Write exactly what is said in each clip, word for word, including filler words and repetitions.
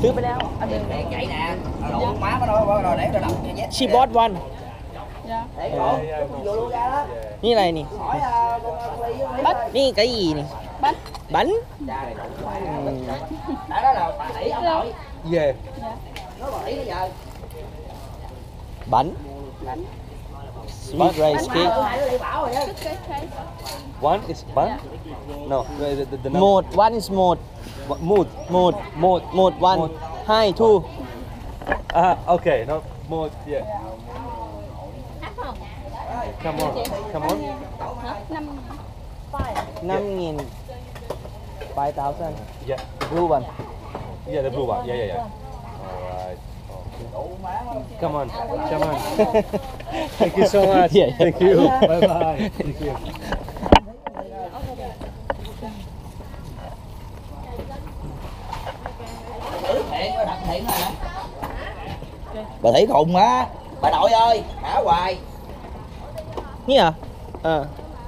ซื้อไปแล้วอันหนึง Chạy nè, đủ má nó đâu rồi để tôi đọc cho nhé. ชีบอสวัน Để cổ, vô luôn ra đó. นี่อะไรนี่ Hỏi con Ly với Ly ơi. นี่cái gìนี่ bánh บัน Cha này đủ quá. Đó đó là bà Thủy ông nội. Yeah. Nó bà Thủy bây giờ. บัน sweet rice Má cake của hai đứa đi bảo rồi đó. cái cái One is bun. No, the the, the, the โหมด one is โหมด mood. โหมดโหมดโหมด one hi two Ah, okay. No mood. Yeah. áp không Come on, come on. hả năm năm nghìn five thousand Yeah, blue one yeah, the blue one. Yeah, yeah, yeah. All right. Come on, come on. Thank you so much. Yeah. Thank you. Bye bye. Thank you. Thử thiện rồi đặt thiện rồi hả? Bà Thủy khùng á. Bà nội ơi, thả hoài. นี่เหรอเออ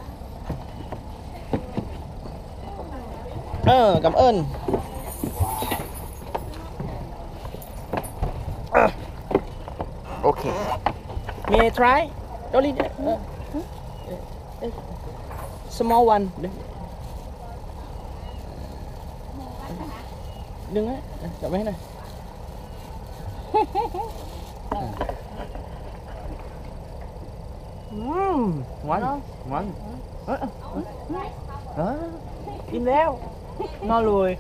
เออcảm ơnอ่ะโอเค may I try Dolly small one ดึงไว้จับไว้ให้หน่อยอืมหวานหวานเออเออกินแล้วนอนเลย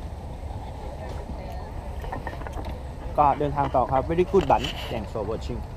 ก็เดินทางต่อครับ very good บัน thanks for watching